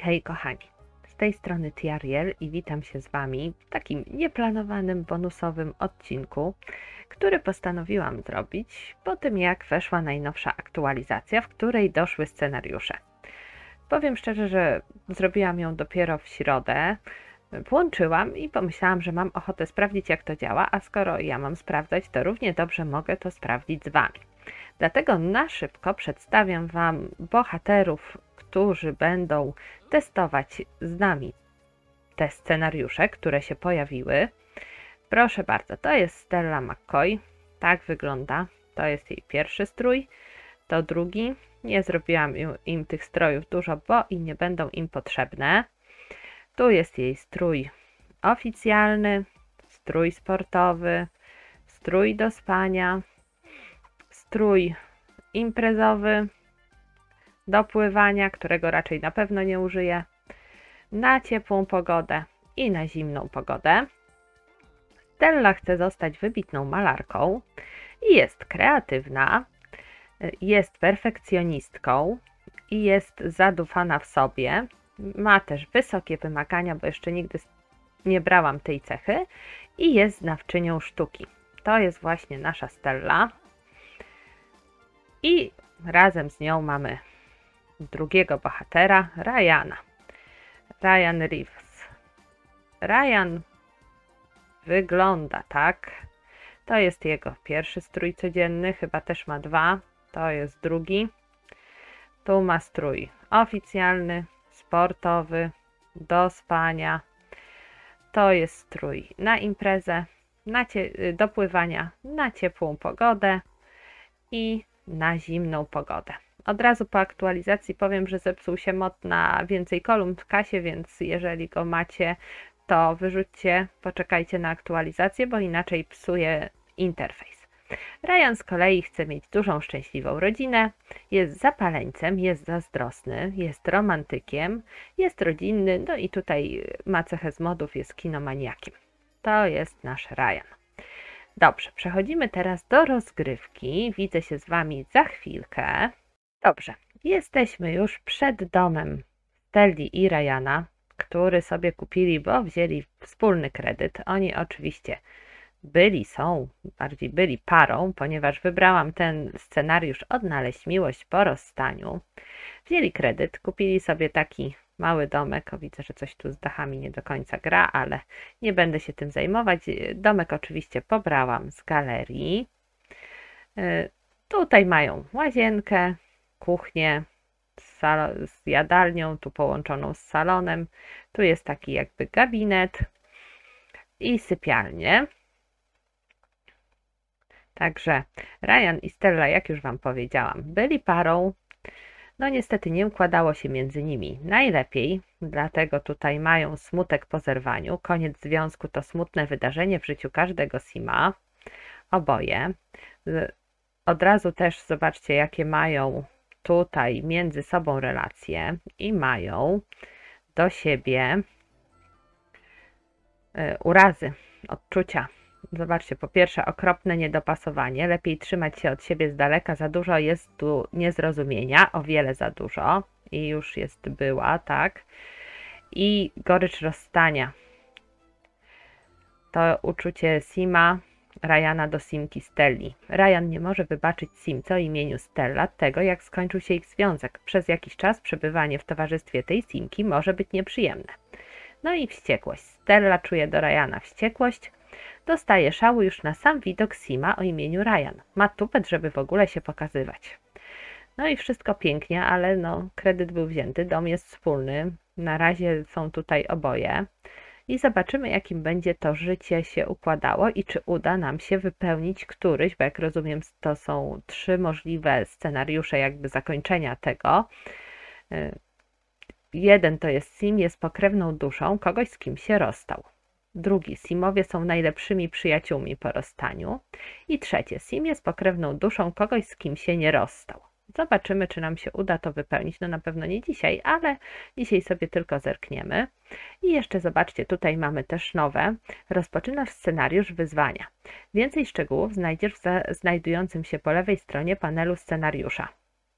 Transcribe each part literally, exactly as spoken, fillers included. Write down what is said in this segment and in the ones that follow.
Hej kochani, z tej strony Tiariel i witam się z Wami w takim nieplanowanym, bonusowym odcinku, który postanowiłam zrobić po tym, jak weszła najnowsza aktualizacja, w której doszły scenariusze. Powiem szczerze, że zrobiłam ją dopiero w środę, włączyłam i pomyślałam, że mam ochotę sprawdzić, jak to działa, a skoro ja mam sprawdzać, to równie dobrze mogę to sprawdzić z Wami. Dlatego na szybko przedstawiam Wam bohaterów, którzy będą testować z nami te scenariusze, które się pojawiły. Proszę bardzo, to jest Stella McCoy, tak wygląda, to jest jej pierwszy strój, to drugi, nie zrobiłam im tych strojów dużo, bo i nie będą im potrzebne. Tu jest jej strój oficjalny, strój sportowy, strój do spania, strój imprezowy, do pływania, którego raczej na pewno nie użyję, na ciepłą pogodę i na zimną pogodę. Stella chce zostać wybitną malarką i jest kreatywna, jest perfekcjonistką i jest zadufana w sobie. Ma też wysokie wymagania, bo jeszcze nigdy nie brałam tej cechy i jest znawczynią sztuki. To jest właśnie nasza Stella. I razem z nią mamy drugiego bohatera, Ryana. Ryan Reeves. Ryan wygląda tak. To jest jego pierwszy strój codzienny, chyba też ma dwa. To jest drugi. Tu ma strój oficjalny, sportowy, do spania. To jest strój na imprezę, na do pływania, na ciepłą pogodę i na zimną pogodę. Od razu po aktualizacji powiem, że zepsuł się mod na więcej kolumn w kasie, więc jeżeli go macie, to wyrzućcie, poczekajcie na aktualizację, bo inaczej psuje interfejs. Ryan z kolei chce mieć dużą, szczęśliwą rodzinę, jest zapaleńcem, jest zazdrosny, jest romantykiem, jest rodzinny, no i tutaj ma cechę z modów, jest kinomaniakiem. To jest nasz Ryan. Dobrze, przechodzimy teraz do rozgrywki. Widzę się z Wami za chwilkę. Dobrze, jesteśmy już przed domem Stelli i Ryana, który sobie kupili, bo wzięli wspólny kredyt. Oni oczywiście byli, są, bardziej byli parą, ponieważ wybrałam ten scenariusz Odnaleźć miłość po rozstaniu. Wzięli kredyt, kupili sobie taki mały domek. O, widzę, że coś tu z dachami nie do końca gra, ale nie będę się tym zajmować. Domek oczywiście pobrałam z galerii. Yy, tutaj mają łazienkę, kuchnię z, z jadalnią, tu połączoną z salonem. Tu jest taki jakby gabinet i sypialnię. Także Ryan i Stella, jak już Wam powiedziałam, byli parą. No niestety nie układało się między nimi najlepiej, dlatego tutaj mają smutek po zerwaniu. Koniec związku to smutne wydarzenie w życiu każdego sima. Oboje. Od razu też zobaczcie, jakie mają tutaj między sobą relacje i mają do siebie urazy, odczucia. Zobaczcie, po pierwsze okropne niedopasowanie, lepiej trzymać się od siebie z daleka, za dużo jest tu niezrozumienia, o wiele za dużo i już jest była, tak, i gorycz rozstania. To uczucie Sima, Ryana do Simki Stelli. Ryan nie może wybaczyć Simce o imieniu Stella tego, jak skończył się ich związek. Przez jakiś czas przebywanie w towarzystwie tej Simki może być nieprzyjemne. No i wściekłość. Stella czuje do Ryana wściekłość. Dostaje szału już na sam widok Sima o imieniu Ryan. Ma tupet, żeby w ogóle się pokazywać. No i wszystko pięknie, ale no, kredyt był wzięty, dom jest wspólny. Na razie są tutaj oboje. I zobaczymy, jakim będzie to życie się układało i czy uda nam się wypełnić któryś, bo jak rozumiem, to są trzy możliwe scenariusze jakby zakończenia tego. Jeden to jest Sim, jest pokrewną duszą kogoś, z kim się rozstał. Drugi, Simowie są najlepszymi przyjaciółmi po rozstaniu. I trzecie, Sim jest pokrewną duszą kogoś, z kim się nie rozstał. Zobaczymy, czy nam się uda to wypełnić. No na pewno nie dzisiaj, ale dzisiaj sobie tylko zerkniemy. I jeszcze zobaczcie, tutaj mamy też nowe. Rozpoczynasz scenariusz wyzwania. Więcej szczegółów znajdziesz w znajdującym się po lewej stronie panelu scenariusza.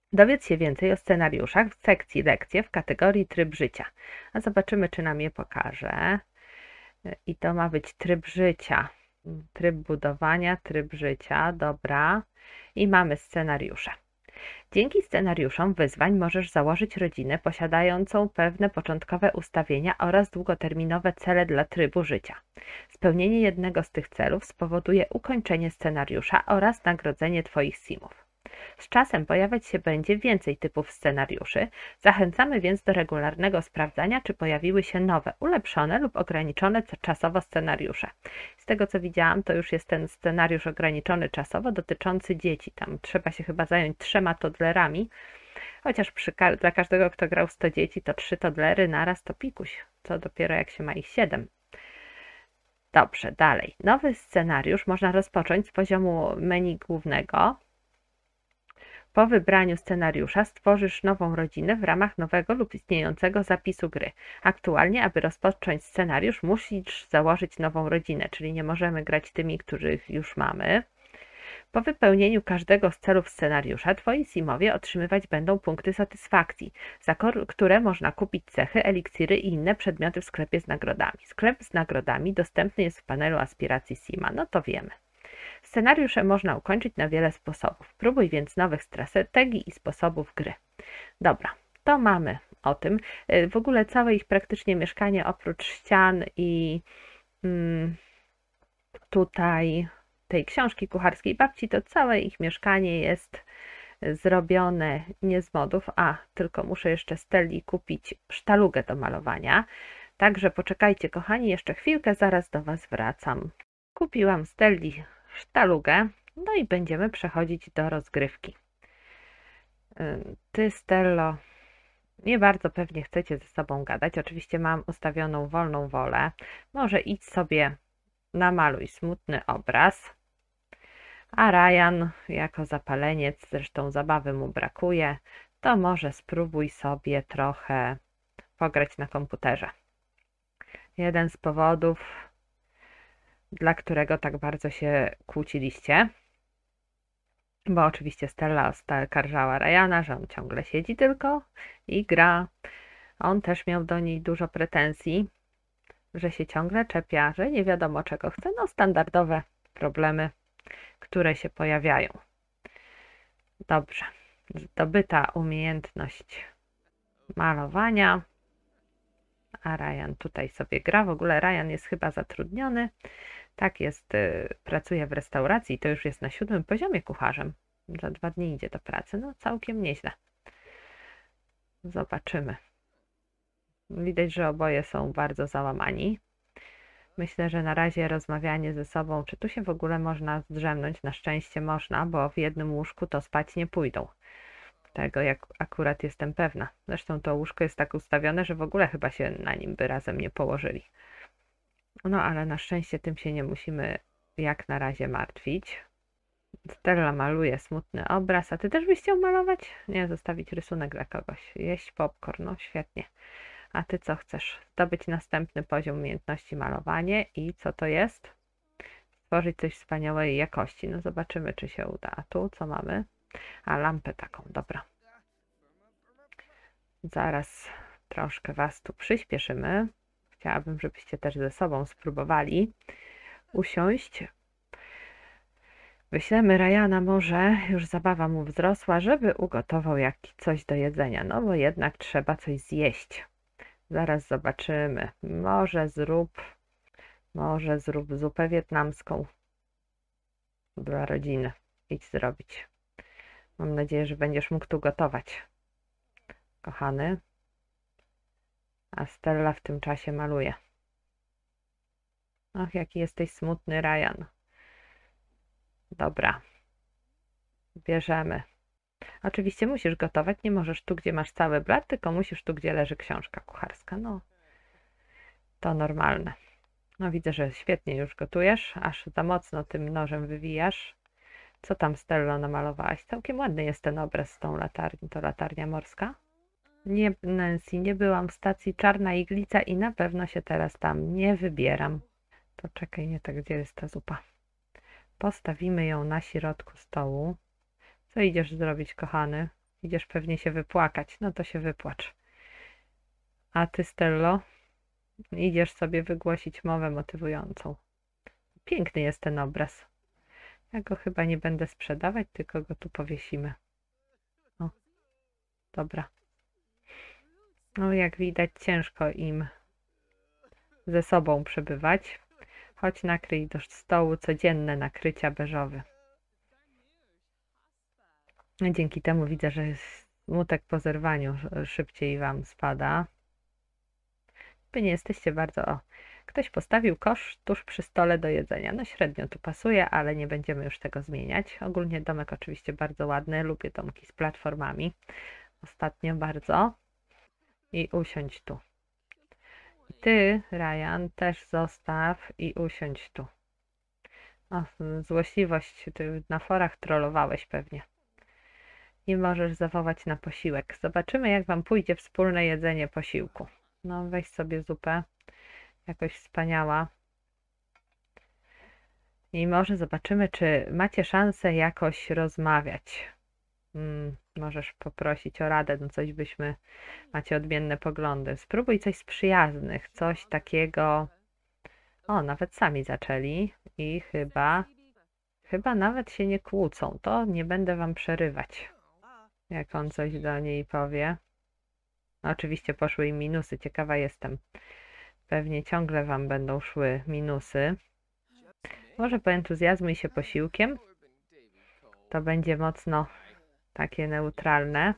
Dowiedz się więcej o scenariuszach w sekcji lekcje w kategorii tryb życia. A zobaczymy, czy nam je pokaże. I to ma być tryb życia. Tryb budowania, tryb życia, dobra. I mamy scenariusze. Dzięki scenariuszom wyzwań możesz założyć rodzinę posiadającą pewne początkowe ustawienia oraz długoterminowe cele dla trybu życia. Spełnienie jednego z tych celów spowoduje ukończenie scenariusza oraz nagrodzenie Twoich simów. Z czasem pojawiać się będzie więcej typów scenariuszy, zachęcamy więc do regularnego sprawdzania, czy pojawiły się nowe, ulepszone lub ograniczone czasowo scenariusze. Z tego co widziałam, to już jest ten scenariusz ograniczony czasowo dotyczący dzieci. Tam trzeba się chyba zająć trzema toddlerami, chociaż przy, dla każdego, kto grał sto dzieci, to trzy toddlery naraz to pikuś, co dopiero jak się ma ich siedem. Dobrze, dalej. Nowy scenariusz można rozpocząć z poziomu menu głównego. Po wybraniu scenariusza stworzysz nową rodzinę w ramach nowego lub istniejącego zapisu gry. Aktualnie, aby rozpocząć scenariusz, musisz założyć nową rodzinę, czyli nie możemy grać tymi, których już mamy. Po wypełnieniu każdego z celów scenariusza Twoi simowie otrzymywać będą punkty satysfakcji, za które można kupić cechy, eliksiry i inne przedmioty w sklepie z nagrodami. Sklep z nagrodami dostępny jest w panelu aspiracji sima, no to wiemy. Scenariusze można ukończyć na wiele sposobów. Próbuj więc nowych strategii i sposobów gry. Dobra, to mamy o tym. W ogóle całe ich praktycznie mieszkanie oprócz ścian i mm, tutaj tej książki kucharskiej babci, to całe ich mieszkanie jest zrobione nie z modów, a tylko muszę jeszcze Stelli kupić sztalugę do malowania. Także poczekajcie kochani, jeszcze chwilkę, zaraz do Was wracam. Kupiłam Stelli sztalugę, no i będziemy przechodzić do rozgrywki. Ty, Stello, nie bardzo pewnie chcecie ze sobą gadać. Oczywiście mam ustawioną wolną wolę. Może idź sobie namaluj smutny obraz. A Ryan, jako zapaleniec, zresztą zabawy mu brakuje, to może spróbuj sobie trochę pograć na komputerze. Jeden z powodów, dla którego tak bardzo się kłóciliście, bo oczywiście Stella oskarżała Ryana, że on ciągle siedzi tylko i gra. On też miał do niej dużo pretensji, że się ciągle czepia, że nie wiadomo czego chce. No standardowe problemy, które się pojawiają. Dobrze, zdobyta umiejętność malowania, a Ryan tutaj sobie gra. W ogóle Ryan jest chyba zatrudniony. Tak jest, pracuje w restauracji, to już jest na siódmym poziomie kucharzem. Za dwa dni idzie do pracy, no całkiem nieźle. Zobaczymy. Widać, że oboje są bardzo załamani. Myślę, że na razie rozmawianie ze sobą, czy tu się w ogóle można zdrzemnąć, na szczęście można, bo w jednym łóżku to spać nie pójdą. Tego jak akurat jestem pewna. Zresztą to łóżko jest tak ustawione, że w ogóle chyba się na nim by razem nie położyli. No ale na szczęście tym się nie musimy jak na razie martwić. Stella maluje smutny obraz, a ty też byś chciał malować? Nie, zostawić rysunek dla kogoś. Jeść popcorn, no świetnie. A ty co chcesz? Zdobyć następny poziom umiejętności malowanie i co to jest? Stworzyć coś wspaniałej jakości. No zobaczymy, czy się uda. A tu co mamy? A lampę taką, dobra. Zaraz troszkę was tu przyspieszymy. Chciałabym, żebyście też ze sobą spróbowali usiąść. Wyślemy Ryana może, już zabawa mu wzrosła, żeby ugotował jakieś coś do jedzenia, no bo jednak trzeba coś zjeść. Zaraz zobaczymy. Może zrób, może zrób zupę wietnamską dla rodziny. Idź zrobić. Mam nadzieję, że będziesz mógł tu gotować, kochany. A Stella w tym czasie maluje. Ach, jaki jesteś smutny, Ryan. Dobra. Bierzemy. Oczywiście musisz gotować, nie możesz tu, gdzie masz cały blat, tylko musisz tu, gdzie leży książka kucharska. No, to normalne. No widzę, że świetnie już gotujesz, aż za mocno tym nożem wywijasz. Co tam, Stello, namalowałaś? Całkiem ładny jest ten obraz z tą latarnią. To latarnia morska? Nie, Nancy, nie byłam w stacji Czarna Iglica i na pewno się teraz tam nie wybieram. To czekaj, nie tak, gdzie jest ta zupa? Postawimy ją na środku stołu. Co idziesz zrobić, kochany? Idziesz pewnie się wypłakać. No to się wypłacz. A ty, Stello, idziesz sobie wygłosić mowę motywującą. Piękny jest ten obraz. Ja go chyba nie będę sprzedawać, tylko go tu powiesimy. O, dobra. No jak widać, ciężko im ze sobą przebywać. Chodź, nakryj do stołu codzienne nakrycia beżowe. Dzięki temu widzę, że smutek po zerwaniu szybciej wam spada. Wy nie jesteście bardzo... O, ktoś postawił kosz tuż przy stole do jedzenia. No średnio tu pasuje, ale nie będziemy już tego zmieniać. Ogólnie domek oczywiście bardzo ładny. Lubię domki z platformami. Ostatnio bardzo. I usiądź tu. I ty, Ryan, też zostaw i usiądź tu. O, złośliwość. Ty na forach trollowałeś pewnie. I możesz zawołać na posiłek. Zobaczymy, jak wam pójdzie wspólne jedzenie posiłku. No, weź sobie zupę. Jakoś wspaniała. I może zobaczymy, czy macie szansę jakoś rozmawiać. Hmm, możesz poprosić o radę, no coś byśmy... Macie odmienne poglądy. Spróbuj coś z przyjaznych, coś takiego... O, nawet sami zaczęli i chyba... Chyba nawet się nie kłócą. To nie będę wam przerywać. Jak on coś do niej powie. Oczywiście poszły im minusy. Ciekawa jestem. Pewnie ciągle wam będą szły minusy. Może poentuzjazmuj się posiłkiem. To będzie mocno takie neutralne.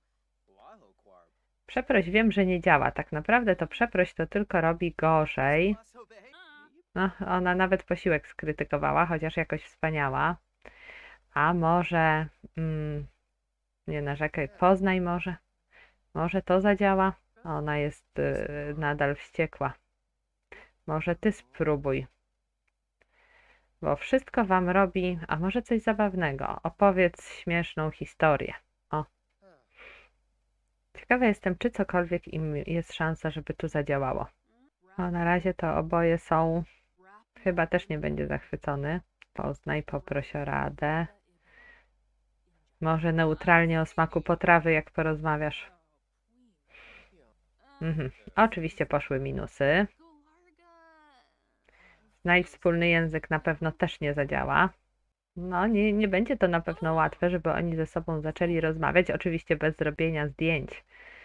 Przeproś, wiem, że nie działa. Tak naprawdę to przeproś to tylko robi gorzej. No, ona nawet posiłek skrytykowała, chociaż jakoś wspaniała. A może... Mm, nie narzekaj, poznaj może. Może to zadziała? Ona jest y, nadal wściekła. Może ty spróbuj. Bo wszystko wam robi... A może coś zabawnego? Opowiedz śmieszną historię. O. Ciekawa jestem, czy cokolwiek im jest szansa, żeby tu zadziałało. O, na razie to oboje są... Chyba też nie będzie zachwycony. Poznaj, poproś o radę. Może neutralnie o smaku potrawy, jak porozmawiasz. Mhm. Oczywiście poszły minusy. Znajdź wspólny język na pewno też nie zadziała. No, nie, nie będzie to na pewno łatwe, żeby oni ze sobą zaczęli rozmawiać. Oczywiście bez zrobienia zdjęć.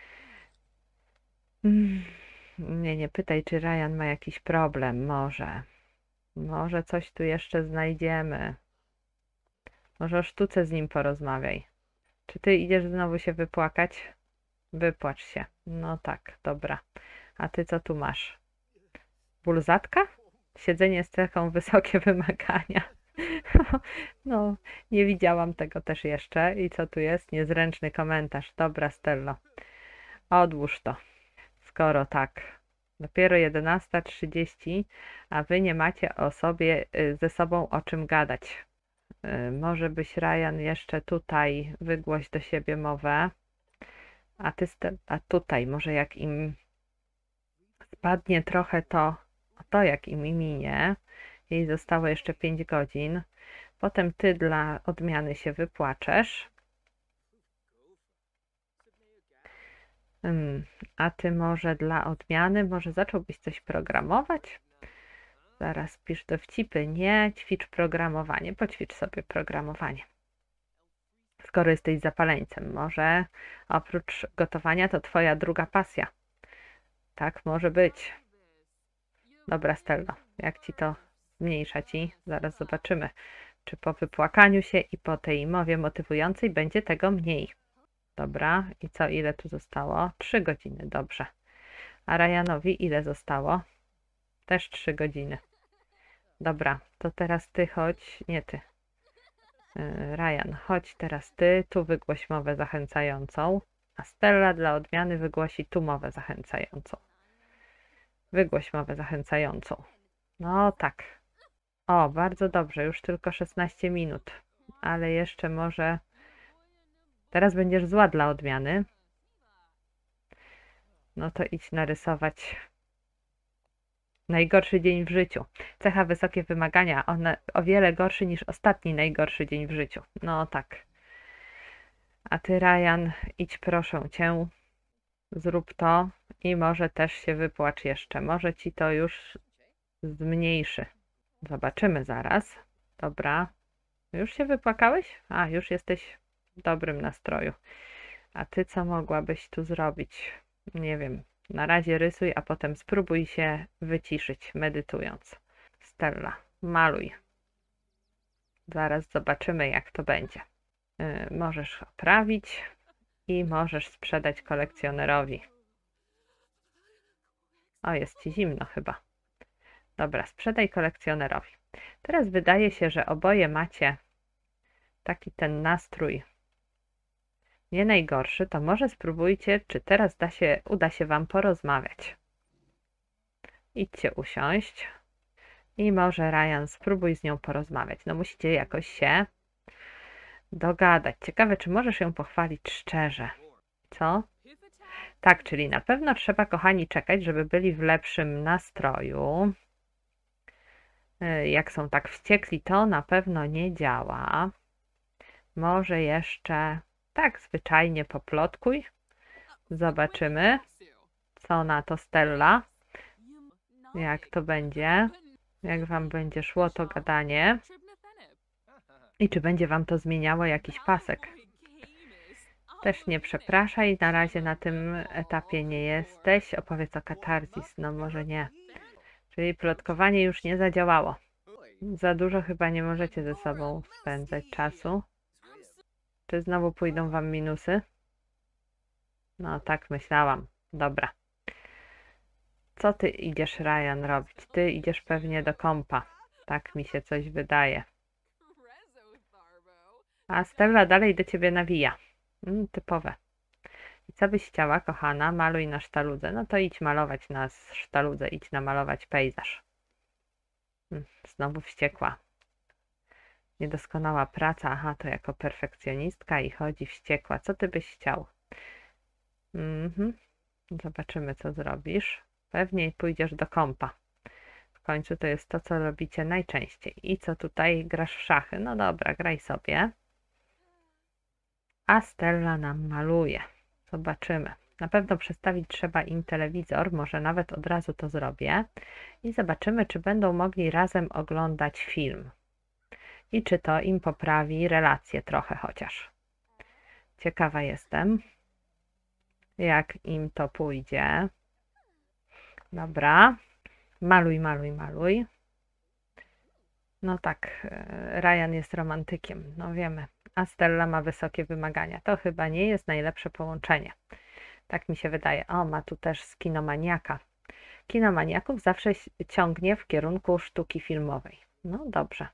Mm. Nie, nie pytaj, czy Ryan ma jakiś problem. Może. Może coś tu jeszcze znajdziemy. Może o sztuce z nim porozmawiaj. Czy ty idziesz znowu się wypłakać? Wypłacz się. No tak, dobra. A ty co tu masz? Ból zadka? Siedzenie z cechą wysokie wymagania. No, nie widziałam tego też jeszcze. I co tu jest? Niezręczny komentarz. Dobra, Stello. Odłóż to. Skoro tak. Dopiero jedenasta trzydzieści, a wy nie macie o sobie ze sobą o czym gadać. Może byś, Ryan, jeszcze tutaj wygłoś do siebie mowę. A ty, a tutaj, może jak im spadnie trochę to, to jak im minie, jej zostało jeszcze pięć godzin, potem ty dla odmiany się wypłaczesz. Hmm, a ty może dla odmiany, może zacząłbyś coś programować? Zaraz pisz dowcipy. Nie, ćwicz programowanie. Poćwicz sobie programowanie. Skoro jesteś zapaleńcem, może oprócz gotowania to twoja druga pasja. Tak może być. Dobra, Stello, jak ci to zmniejsza ci? Zaraz zobaczymy, czy po wypłakaniu się i po tej mowie motywującej będzie tego mniej. Dobra, i co, ile tu zostało? Trzy godziny, dobrze. A Ryanowi ile zostało? Też trzy godziny. Dobra, to teraz ty chodź, nie ty. Ryan, chodź teraz ty, tu wygłoś mowę zachęcającą, a Stella dla odmiany wygłosi tu mowę zachęcającą. Wygłoś mowę zachęcającą. No tak. O, bardzo dobrze, już tylko szesnaście minut, ale jeszcze może... Teraz będziesz zła dla odmiany. No to idź narysować najgorszy dzień w życiu. Cecha wysokie wymagania, one o wiele gorszy niż ostatni najgorszy dzień w życiu. No tak. A ty, Ryan, idź proszę cię, zrób to i może też się wypłacz jeszcze. Może ci to już zmniejszy. Zobaczymy zaraz. Dobra. Już się wypłakałeś? A, już jesteś w dobrym nastroju. A ty co mogłabyś tu zrobić? Nie wiem. Na razie rysuj, a potem spróbuj się wyciszyć, medytując. Stella, maluj. Zaraz zobaczymy, jak to będzie. Yy, możesz oprawić i możesz sprzedać kolekcjonerowi. O, jest ci zimno chyba. Dobra, sprzedaj kolekcjonerowi. Teraz wydaje się, że oboje macie taki ten nastrój nie najgorszy, to może spróbujcie, czy teraz da się, uda się wam porozmawiać. Idźcie usiąść i może, Ryan, spróbuj z nią porozmawiać. No musicie jakoś się dogadać. Ciekawe, czy możesz ją pochwalić szczerze. Co? Tak, czyli na pewno trzeba, kochani, czekać, żeby byli w lepszym nastroju. Jak są tak wściekli, to na pewno nie działa. Może jeszcze tak zwyczajnie poplotkuj. Zobaczymy, co na to Stella. Jak to będzie. Jak wam będzie szło to gadanie. I czy będzie wam to zmieniało jakiś pasek. Też nie przepraszaj, na razie na tym etapie nie jesteś. Opowiedz o katarzis, no może nie. Czyli plotkowanie już nie zadziałało. Za dużo chyba nie możecie ze sobą spędzać czasu. Czy znowu pójdą wam minusy? No tak myślałam. Dobra. Co ty idziesz, Ryan, robić? Ty idziesz pewnie do kompa. Tak mi się coś wydaje. A Stella dalej do ciebie nawija. Mm, typowe. I co byś chciała, kochana? Maluj na sztaludze. No to idź malować na sztaludze. Idź namalować pejzaż. Mm, znowu wściekła. Niedoskonała praca. Aha, to jako perfekcjonistka i chodzi wściekła. Co ty byś chciał? Mhm. Zobaczymy, co zrobisz. Pewnie pójdziesz do kompa. W końcu to jest to, co robicie najczęściej. I co tutaj? Grasz w szachy? No dobra, graj sobie. A Stella nam maluje. Zobaczymy. Na pewno przestawić trzeba im telewizor. Może nawet od razu to zrobię. I zobaczymy, czy będą mogli razem oglądać film. I czy to im poprawi relacje trochę chociaż. Ciekawa jestem, jak im to pójdzie. Dobra. Maluj, maluj, maluj. No tak, Ryan jest romantykiem, no wiemy. A Stella ma wysokie wymagania. To chyba nie jest najlepsze połączenie. Tak mi się wydaje. O, ma tu też z kinomaniaka. Kinomaniaków zawsze ciągnie w kierunku sztuki filmowej. No dobrze.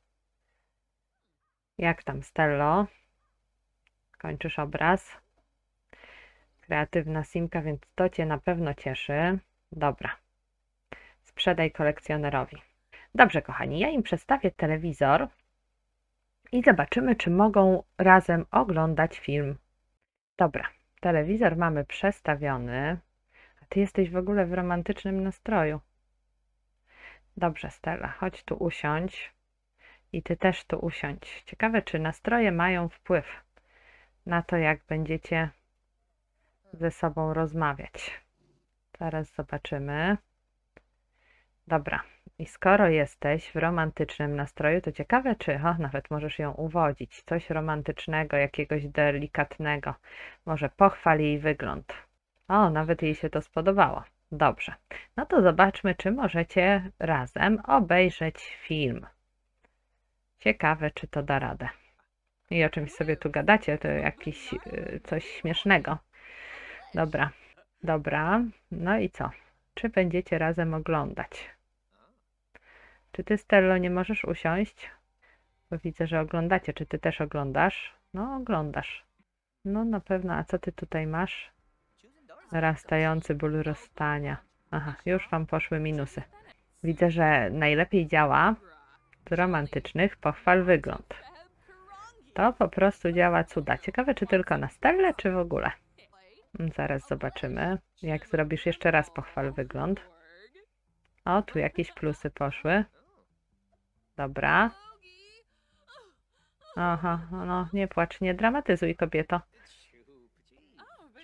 Jak tam, Stello? Kończysz obraz. Kreatywna simka, więc to cię na pewno cieszy. Dobra. Sprzedaj kolekcjonerowi. Dobrze, kochani, ja im przedstawię telewizor i zobaczymy, czy mogą razem oglądać film. Dobra, telewizor mamy przestawiony. A ty jesteś w ogóle w romantycznym nastroju. Dobrze, Stella, chodź tu usiądź. I ty też tu usiądź. Ciekawe, czy nastroje mają wpływ na to, jak będziecie ze sobą rozmawiać. Zaraz zobaczymy. Dobra. I skoro jesteś w romantycznym nastroju, to ciekawe, czy o, nawet możesz ją uwodzić. Coś romantycznego, jakiegoś delikatnego. Może pochwal jej wygląd. O, nawet jej się to spodobało. Dobrze. No to zobaczmy, czy możecie razem obejrzeć film. Ciekawe, czy to da radę. I o czymś sobie tu gadacie, to jakiś yy, coś śmiesznego. Dobra. Dobra. No i co? Czy będziecie razem oglądać? Czy ty, Stello, nie możesz usiąść? Bo widzę, że oglądacie. Czy ty też oglądasz? No, oglądasz. No, na pewno. A co ty tutaj masz? Narastający ból rozstania. Aha, już wam poszły minusy. Widzę, że najlepiej działa z romantycznych pochwal wygląd. To po prostu działa cuda. Ciekawe, czy tylko na Stellę, czy w ogóle? Zaraz zobaczymy. Jak zrobisz jeszcze raz pochwal wygląd. O, tu jakieś plusy poszły. Dobra. Aha, no nie płacz, nie dramatyzuj, kobieto.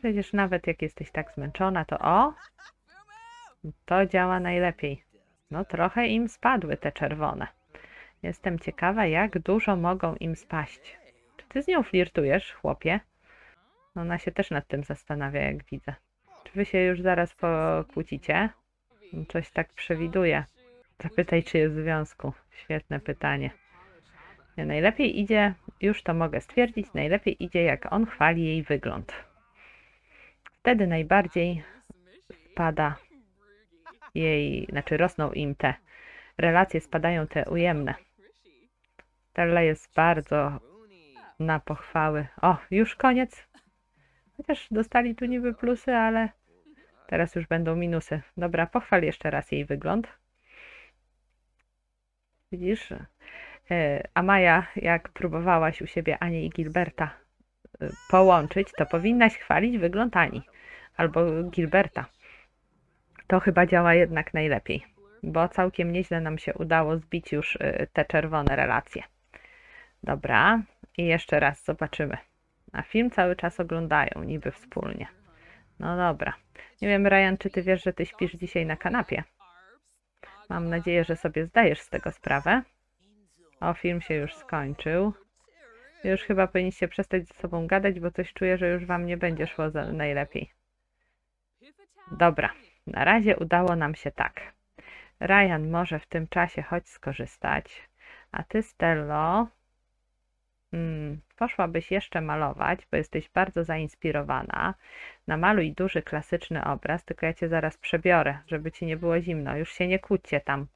Przecież nawet jak jesteś tak zmęczona, to o, to działa najlepiej. No trochę im spadły te czerwone. Jestem ciekawa, jak dużo mogą im spaść. Czy ty z nią flirtujesz, chłopie? Ona się też nad tym zastanawia, jak widzę. Czy wy się już zaraz pokłócicie? Coś tak przewiduje. Zapytaj, czy jest w związku. Świetne pytanie. Nie, najlepiej idzie, już to mogę stwierdzić, najlepiej idzie, jak on chwali jej wygląd. Wtedy najbardziej spada jej, znaczy rosną im te relacje, spadają te ujemne. Stella jest bardzo na pochwały. O, już koniec. Chociaż dostali tu niby plusy, ale teraz już będą minusy. Dobra, pochwal jeszcze raz jej wygląd. Widzisz? A Maja, jak próbowałaś u siebie Anię i Gilberta połączyć, to powinnaś chwalić wygląd Ani albo Gilberta. To chyba działa jednak najlepiej, bo całkiem nieźle nam się udało zbić już te czerwone relacje. Dobra, i jeszcze raz zobaczymy. A film cały czas oglądają, niby wspólnie. No dobra. Nie wiem, Ryan, czy ty wiesz, że ty śpisz dzisiaj na kanapie? Mam nadzieję, że sobie zdajesz z tego sprawę. O, film się już skończył. Już chyba powinniście przestać ze sobą gadać, bo coś czuję, że już wam nie będzie szło za najlepiej. Dobra, na razie udało nam się tak. Ryan może w tym czasie chodź skorzystać, a ty, Stello, hmm, poszłabyś jeszcze malować, bo jesteś bardzo zainspirowana. Namaluj duży, klasyczny obraz, tylko ja cię zaraz przebiorę, żeby ci nie było zimno. Już się nie kłóćcie tam.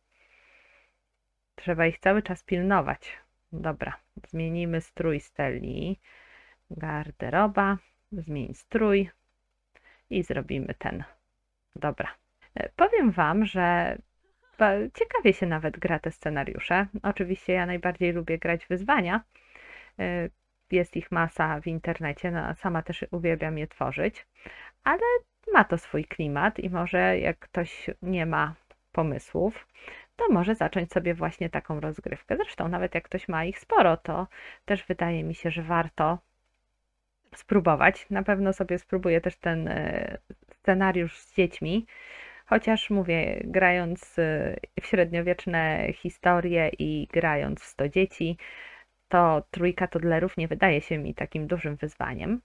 Trzeba ich cały czas pilnować. Dobra, zmienimy strój Stelli. Garderoba, zmień strój i zrobimy ten. Dobra. Powiem wam, że ciekawie się nawet gra te scenariusze. Oczywiście ja najbardziej lubię grać wyzwania. Jest ich masa w internecie, no, sama też uwielbiam je tworzyć, ale ma to swój klimat i może jak ktoś nie ma pomysłów, to może zacząć sobie właśnie taką rozgrywkę. Zresztą nawet jak ktoś ma ich sporo, to też wydaje mi się, że warto spróbować. Na pewno sobie spróbuję też ten scenariusz z dziećmi, chociaż mówię, grając w średniowieczne historie i grając w sto dzieci, to trójka toddlerów nie wydaje się mi takim dużym wyzwaniem.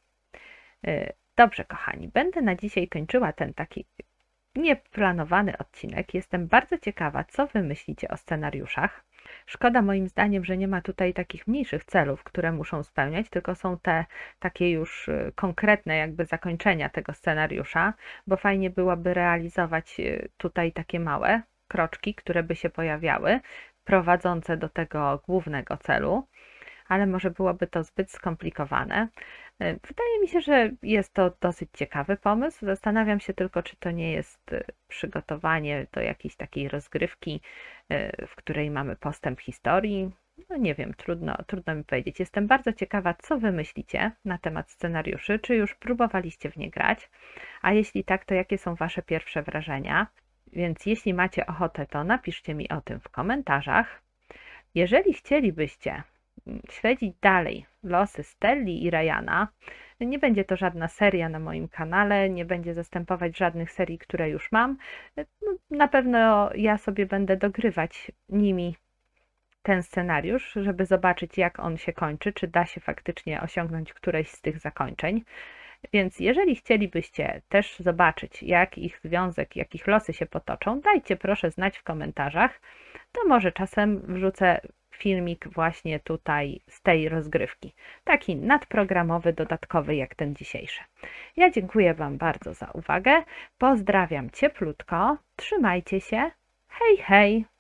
Dobrze, kochani, będę na dzisiaj kończyła ten taki nieplanowany odcinek. Jestem bardzo ciekawa, co wy myślicie o scenariuszach. Szkoda moim zdaniem, że nie ma tutaj takich mniejszych celów, które muszą spełniać, tylko są te takie już konkretne jakby zakończenia tego scenariusza, bo fajnie byłoby realizować tutaj takie małe kroczki, które by się pojawiały, prowadzące do tego głównego celu, ale może byłoby to zbyt skomplikowane. Wydaje mi się, że jest to dosyć ciekawy pomysł. Zastanawiam się tylko, czy to nie jest przygotowanie do jakiejś takiej rozgrywki, w której mamy postęp historii. No nie wiem, trudno, trudno mi powiedzieć. Jestem bardzo ciekawa, co wy myślicie na temat scenariuszy, czy już próbowaliście w nie grać, a jeśli tak, to jakie są wasze pierwsze wrażenia? Więc jeśli macie ochotę, to napiszcie mi o tym w komentarzach. Jeżeli chcielibyście śledzić dalej losy Stelli i Ryana, nie będzie to żadna seria na moim kanale, nie będzie zastępować żadnych serii, które już mam. Na pewno ja sobie będę dogrywać nimi ten scenariusz, żeby zobaczyć, jak on się kończy, czy da się faktycznie osiągnąć któreś z tych zakończeń. Więc jeżeli chcielibyście też zobaczyć, jak ich związek, jak ich losy się potoczą, dajcie proszę znać w komentarzach. To może czasem wrzucę filmik właśnie tutaj z tej rozgrywki. Taki nadprogramowy, dodatkowy jak ten dzisiejszy. Ja dziękuję wam bardzo za uwagę. Pozdrawiam cieplutko. Trzymajcie się. Hej, hej!